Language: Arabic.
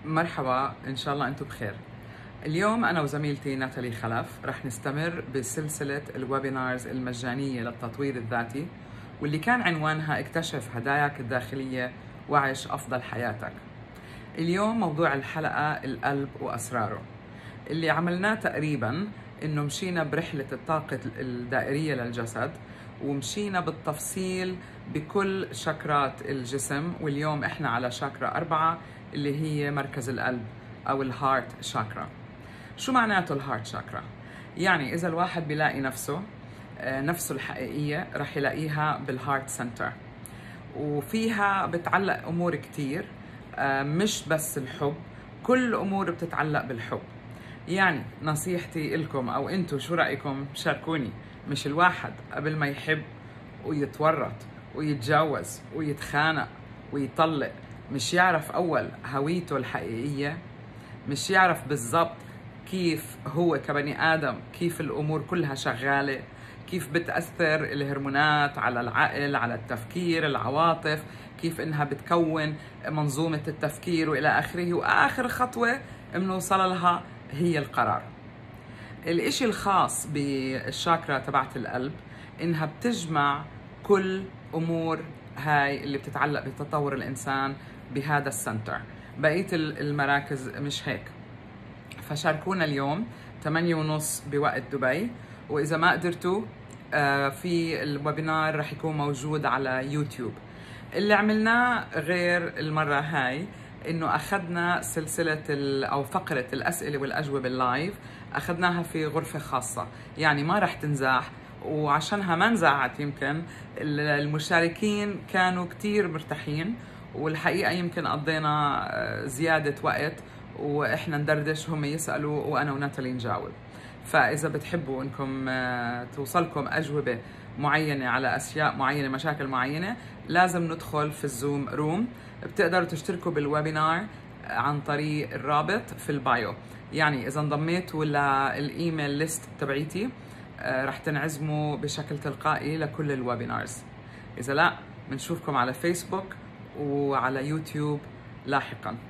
مرحبا، إن شاء الله أنتم بخير. اليوم أنا وزميلتي ناتالي خلف رح نستمر بسلسلة الويبينارز المجانية للتطوير الذاتي، واللي كان عنوانها اكتشف هداياك الداخلية وعيش أفضل حياتك. اليوم موضوع الحلقة القلب وأسراره. اللي عملناه تقريباً إنه مشينا برحلة الطاقة الدائرية للجسد، ومشينا بالتفصيل بكل شاكرات الجسم، واليوم إحنا على شاكرا 4 اللي هي مركز القلب أو الهارت شاكرا. شو معناته الهارت شاكرا؟ يعني إذا الواحد بيلاقي نفسه الحقيقية رح يلاقيها بالهارت سنتر، وفيها بتعلق أمور كتير، مش بس الحب، كل أمور بتتعلق بالحب. يعني نصيحتي لكم أو أنتوا شو رأيكم؟ شاركوني. مش الواحد قبل ما يحب ويتورط ويتجوز ويتخانق ويطلق مش يعرف أول هويته الحقيقية؟ مش يعرف بالضبط كيف هو كبني آدم، كيف الأمور كلها شغالة، كيف بتأثر الهرمونات على العقل، على التفكير، العواطف، كيف إنها بتكون منظومة التفكير وإلى آخره. وآخر خطوة بنوصل لها هي القرار. الإشي الخاص بالشاكرا تبعت القلب إنها بتجمع كل أمور هاي اللي بتتعلق بتطور الإنسان بهذا السنتر. بقية المراكز مش هيك. فشاركونا اليوم 8:30 بوقت دبي، وإذا ما قدرتوا في الويبينار رح يكون موجود على يوتيوب. اللي عملناه غير المرة هاي إنه أخذنا سلسلة أو فقرة الأسئلة والأجوبة اللايف، أخذناها في غرفة خاصة، يعني ما رح تنزاح. وعشانها ما نزعت، يمكن المشاركين كانوا كتير مرتاحين، والحقيقة يمكن قضينا زيادة وقت وإحنا ندردش، هم يسألوا وأنا وناتالي نجاوب. فإذا بتحبوا إنكم توصلكم أجوبة معينة على أشياء معينة، مشاكل معينة، لازم ندخل في الزوم روم. بتقدروا تشتركوا بالويبينار عن طريق الرابط في البايو. يعني إذا انضميتوا للإيميل ليست تبعيتي رح تنعزموا بشكل تلقائي لكل الويبينارز. إذا لا، بنشوفكم على فيسبوك وعلى يوتيوب لاحقاً.